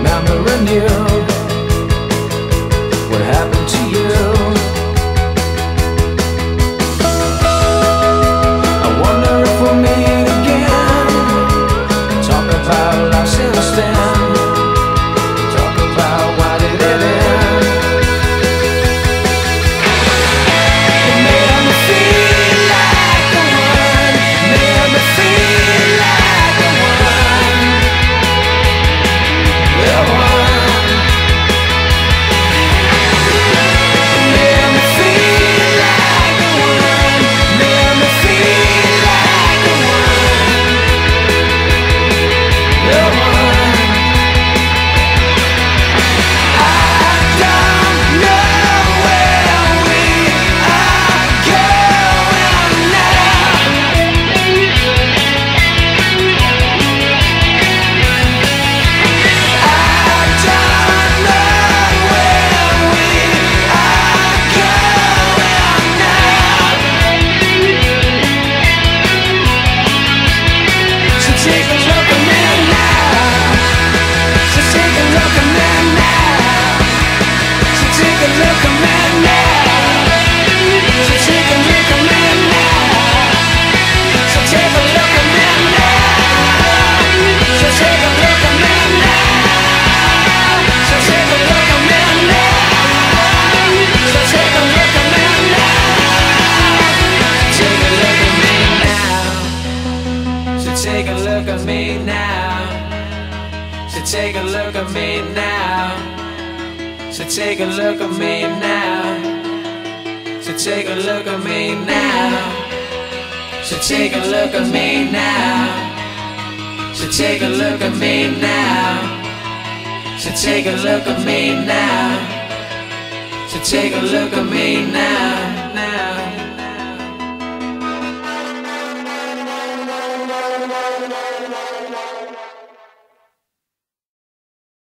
remembering you. What happened to you? I wonder if we'll meet again. Talk about life since then. Talk about why did it end. It made me feel like the one. Made me feel like the one. The one. It made me feel like the one. Made me feel like the one. The one. I don't know where we are going now. I don't know where we are going now. So take a look at me now. So take a look at me now. So take a look at me now. So take a look at me now. So take a look at me now. So take a look at me now. So take a look at me now. So take a look at me now. Take a look at me now. So take a look at me now. So take a look at me now. So take a look at me now. So take a look at me now. So take a look at me now. So take a look at me now. So take a look at me now. So take a look at me now.